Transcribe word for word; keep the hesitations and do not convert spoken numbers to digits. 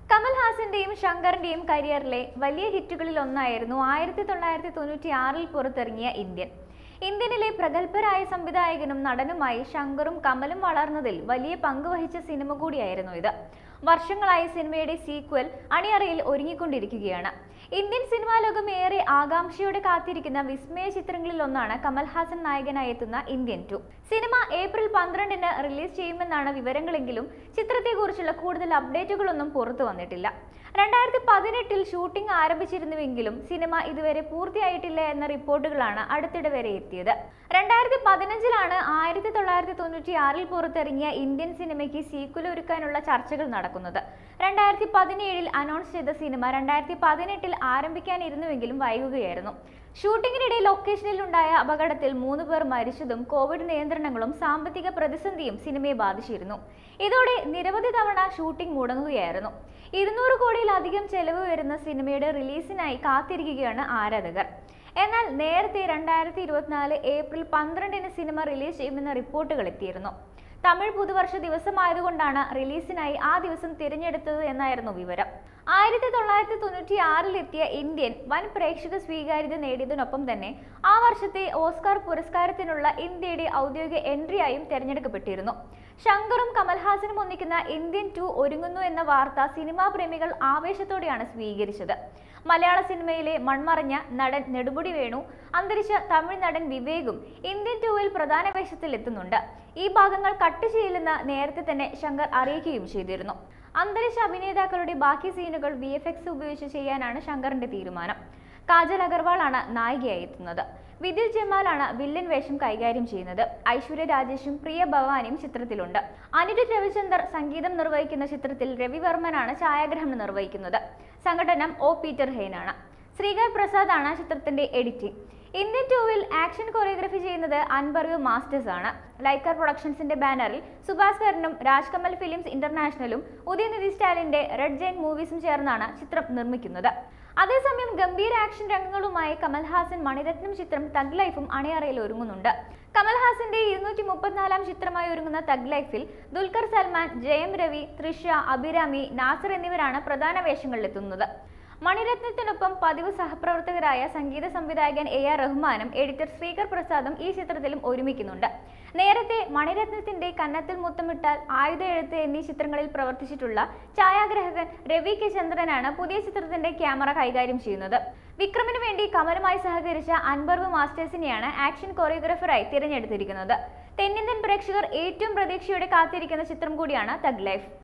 കമൽ ഹാസന്റെയും ശങ്കറിന്റെയും കരിയറിലെ വലിയ ഹിറ്റുകളിൽ ഒന്നായിരുന്നു ആയിരത്തി തൊള്ളായിരത്തി തൊണ്ണൂറ്റി ആറിൽ പുറത്തിറങ്ങിയ ഇന്ത്യൻ. ഇന്ത്യനിലെ പ്രഗത്ഭരായ സംവിധായകനും നടനുമായി ശങ്കറും കമലും വളർന്നതിൽ വലിയ പങ്ക് വഹിച്ച സിനിമ കൂടിയായിരുന്നു ഇത്. വർഷങ്ങളായി സിനിമയുടെ സീക്വൽ അണിയറയിൽ ഒരുങ്ങിക്കൊണ്ടിരിക്കുകയാണ്. ഇന്ത്യൻ സിനിമാ ലോകം ഏറെ ആകാംക്ഷയോടെ കാത്തിരിക്കുന്ന വിസ്മയ ചിത്രങ്ങളിൽ ഒന്നാണ് കമൽഹാസൻ നായകനായി എത്തുന്ന ഇന്ത്യൻ ടു. സിനിമ ഏപ്രിൽ പന്ത്രണ്ടിന് റിലീസ് ചെയ്യുമെന്നാണ് വിവരങ്ങളെങ്കിലും ചിത്രത്തെക്കുറിച്ചുള്ള കൂടുതൽ അപ്ഡേറ്റുകളൊന്നും പുറത്തു വന്നിട്ടില്ല. രണ്ടായിരത്തി പതിനെട്ടിൽ ഷൂട്ടിംഗ് ആരംഭിച്ചിരുന്നുവെങ്കിലും സിനിമ ഇതുവരെ പൂർത്തിയായിട്ടില്ല എന്ന റിപ്പോർട്ടുകളാണ് അടുത്തിടെ വരെ എത്തിയത്. രണ്ടായിരത്തി പതിനഞ്ചിലാണ് ആയിരത്തി തൊള്ളായിരത്തി തൊണ്ണൂറ്റി ആറിൽ പുറത്തിറങ്ങിയ ഇന്ത്യൻ സിനിമയ്ക്ക് സീക്വൽ ഒരുക്കാനുള്ള ചർച്ചകൾ നടക്കുന്നത്. രണ്ടായിരത്തി പതിനേഴിൽ അനൗൺസ് ചെയ്ത സിനിമ രണ്ടായിരത്തി പതിനെട്ടിൽ ആരംഭിക്കാനിരുന്നുവെങ്കിലും വൈകുകയായിരുന്നു. ഷൂട്ടിങ്ങിനിടെ ലൊക്കേഷനിൽ ഉണ്ടായ അപകടത്തിൽ മൂന്ന് പേർ മരിച്ചതും കോവിഡ് നിയന്ത്രണങ്ങളും സാമ്പത്തിക പ്രതിസന്ധിയും സിനിമയെ ബാധിച്ചിരുന്നു. ഇതോടെ നിരവധി തവണ ഷൂട്ടിംഗ് മുടങ്ങുകയായിരുന്നു. ഇരുന്നൂറ് കോടിയിലധികം ചെലവ് വരുന്ന സിനിമയുടെ റിലീസിനായി കാത്തിരിക്കുകയാണ് ആരാധകർ. എന്നാൽ നേരത്തെ രണ്ടായിരത്തി ഇരുപത്തിനാല് ഏപ്രിൽ പന്ത്രണ്ടിന് സിനിമ റിലീസ് ചെയ്യുമെന്ന റിപ്പോർട്ടുകൾ എത്തിയിരുന്നു. തമിഴ് പുതുവർഷ ദിവസമായതുകൊണ്ടാണ് റിലീസിനായി ആ ദിവസം തിരഞ്ഞെടുത്തത് എന്നായിരുന്നു വിവരം. ആയിരത്തി തൊള്ളായിരത്തി തൊണ്ണൂറ്റി ആറിൽ എത്തിയ ഇന്ത്യൻ വൻ പ്രേക്ഷക സ്വീകാര്യത നേടിയതിനൊപ്പം തന്നെ ആ വർഷത്തെ ഓസ്കാർ പുരസ്കാരത്തിനുള്ള ഇന്ത്യയുടെ ഔദ്യോഗിക എൻട്രിയായും തിരഞ്ഞെടുക്കപ്പെട്ടിരുന്നു. ശങ്കറും കമൽഹാസനും ഒന്നിക്കുന്ന ഇന്ത്യൻ ടു ഒരുങ്ങുന്നു എന്ന വാർത്ത സിനിമാ പ്രേമികൾ ആവേശത്തോടെയാണ് സ്വീകരിച്ചത്. മലയാള സിനിമയിലെ മൺമറഞ്ഞ നടൻ നെടുമുടി വേണു, അന്തരിച്ച തമിഴ് നടൻ വിവേകും ഇന്ത്യൻ ടൂവിൽ പ്രധാന വേഷത്തിൽ എത്തുന്നുണ്ട്. ഈ ഭാഗങ്ങൾ കട്ട് ചെയ്യില്ലെന്ന് നേരത്തെ തന്നെ ശങ്കർ അറിയിക്കുകയും ചെയ്തിരുന്നു. അന്തരിച്ച അഭിനേതാക്കളുടെ ബാക്കി സീനുകൾ വി എഫ് എക്സ് ഉപയോഗിച്ച് ചെയ്യാനാണ് ശങ്കറിന്റെ തീരുമാനം. കാജൽ അഗർവാൾ ആണ് നായികയായി എത്തുന്നത്. വിദിൽ ജമാലാണ് വില്ലൻ വേഷം കൈകാര്യം ചെയ്യുന്നത്. ഐശ്വര്യ രാജേഷും പ്രിയ ഭവാനിയും ചിത്രത്തിലുണ്ട്. അനിരുദ്ധ് രവിചന്ദർ സംഗീതം നിർവഹിക്കുന്ന ചിത്രത്തിൽ രവിവർമ്മനാണ് ഛായാഗ്രഹണം നിർവഹിക്കുന്നത്. സംഘടനം ഒ പീറ്റർ ഹെയ്നാണ്. ശ്രീകർ പ്രസാദ് ആണ് ചിത്രത്തിന്റെ എഡിറ്റിംഗ്. ഇന്ത്യൻ ടൂവിൽ ആക്ഷൻ കൊറിയോഗ്രഫി ചെയ്യുന്നത് അൻപർവ് മാസ്റ്റേഴ്സ് ആണ്. ലൈക്കർ പ്രൊഡക്ഷൻസിന്റെ ബാനറിൽ സുഭാസ്കരനും രാജ്കമൽ ഫിലിംസ് ഇന്റർനാഷണലും ഉദയനിധി സ്റ്റാലിന്റെ റെഡ് ജെയിൻ മൂവീസും ചേർന്നാണ് ചിത്രം നിർമ്മിക്കുന്നത്. അതേസമയം ഗംഭീര ആക്ഷൻ രംഗങ്ങളുമായി കമൽഹാസൻ മണിരത്നം ചിത്രം തഗ് ലൈഫും അണിയറയിൽ ഒരുങ്ങുന്നുണ്ട്. കമൽഹാസന്റെ ഇരുന്നൂറ്റി മുപ്പത്തിനാലാം ചിത്രമായി ഒരുങ്ങുന്ന തഗ് ലൈഫിൽ ദുൽഖർ സൽമാൻ, ജയം രവി, തൃഷ, അഭിരാമി, നാസർ എന്നിവരാണ് പ്രധാന വേഷങ്ങളിലെത്തുന്നത്. മണിരത്നത്തിനൊപ്പം പതിവ് സഹപ്രവർത്തകരായ സംഗീത സംവിധായകൻ എ ആർ റഹ്മാനും എഡിറ്റർ ശ്രീകർ പ്രസാദും ഈ ചിത്രത്തിലും ഒരുമിക്കുന്നുണ്ട്. നേരത്തെ മണിരത്നത്തിന്റെ കന്നത്തിൽ മുത്തമിട്ടാൽ, ആയുധ എഴുത്ത് എന്നീ ചിത്രങ്ങളിൽ പ്രവർത്തിച്ചിട്ടുള്ള ഛായാഗ്രാഹകൻ രവി കെ ചന്ദ്രനാണ് പുതിയ ചിത്രത്തിന്റെ ക്യാമറ കൈകാര്യം ചെയ്യുന്നത്. വിക്രമിന് വേണ്ടി കമലുമായി സഹകരിച്ച അൻപർവ് മാസ്റ്റേഴ്സിനെയാണ് ആക്ഷൻ കൊറിയോഗ്രാഫറായി തിരഞ്ഞെടുത്തിരിക്കുന്നത്. തെന്നിന്ത്യൻ പ്രേക്ഷകർ ഏറ്റവും പ്രതീക്ഷയോടെ കാത്തിരിക്കുന്ന ചിത്രം കൂടിയാണ് തഗ് ലൈഫ്.